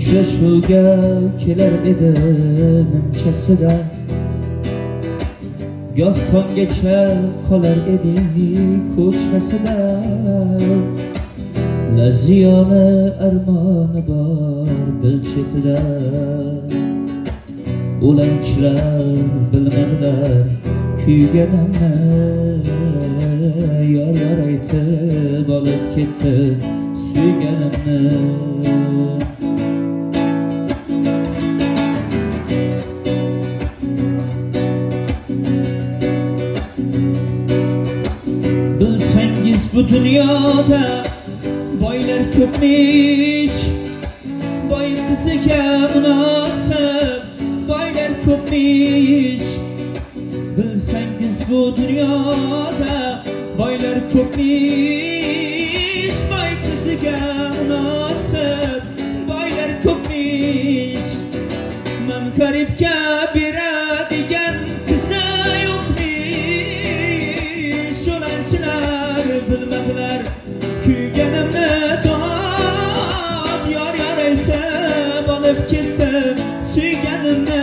uchrashuvga kelar edi nimchasida, goh tonggacha qolar edik ko'chasida. Laziyona armoni bor dil chetida, o'lanchilar bilmadilar kuyganimni. Yor yor aytib olib ketdi suyganimni. Bilsangiz bu dunyoda boylar ko'pmish, boy qiziga munosib boylar ko'pmish. Bilsangiz bu dunyoda boylar ko'pmish, boy qiziga munosib boylar ko'pmish. Men garibga beradigan qizi yo'qmish. O'lanchilar bilmadilar kuyganimni dod. Yor yor aytib olib ketdi suyganimni.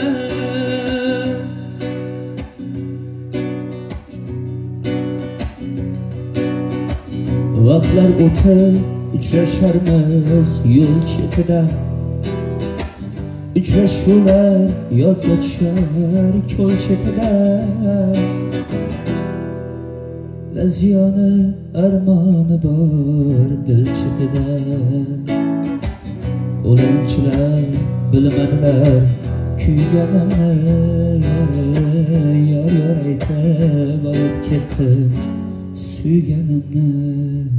Vaqtlar o'tib uchrasharmiz yo'l chetida, uchrashuvlar yodga tushar ko'l chetida. Laziyona armoni bor dil chetida, o'lanchilar bilmadilar kuyganimni. Yor yor aytib olib ketdi suyganimni.